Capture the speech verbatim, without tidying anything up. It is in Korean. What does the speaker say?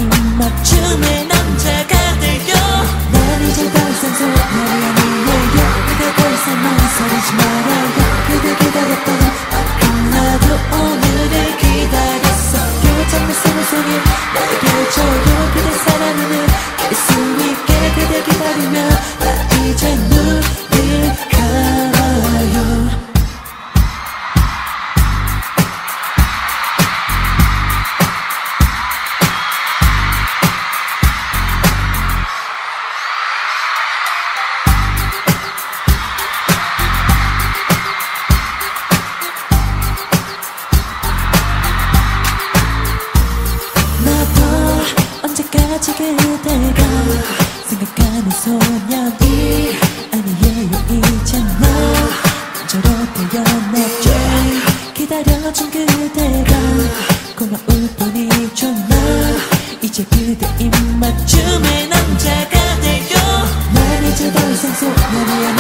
입맞춤의 남자가 되요. 난 이제 더 이상 소녀이 아니에요. 그대 더 이상 망설이지 말아요. 그대 기다렸던 나도 오늘을 기다렸어. 요즘 내 속에 내게 줘요. 그대 사랑을 느낄 수 있게 그대 기다리며 나 이제 눈을 감아요. 언제까지 그대가 생각하는 소년이 아니에요. 이제 너 저로 태어났죠. 기다려준 그대가 고마울 뿐이죠. 나 이제 그대 입맞춤의 남자가 돼요. 난 이제 더 이상 소년이 아니에요.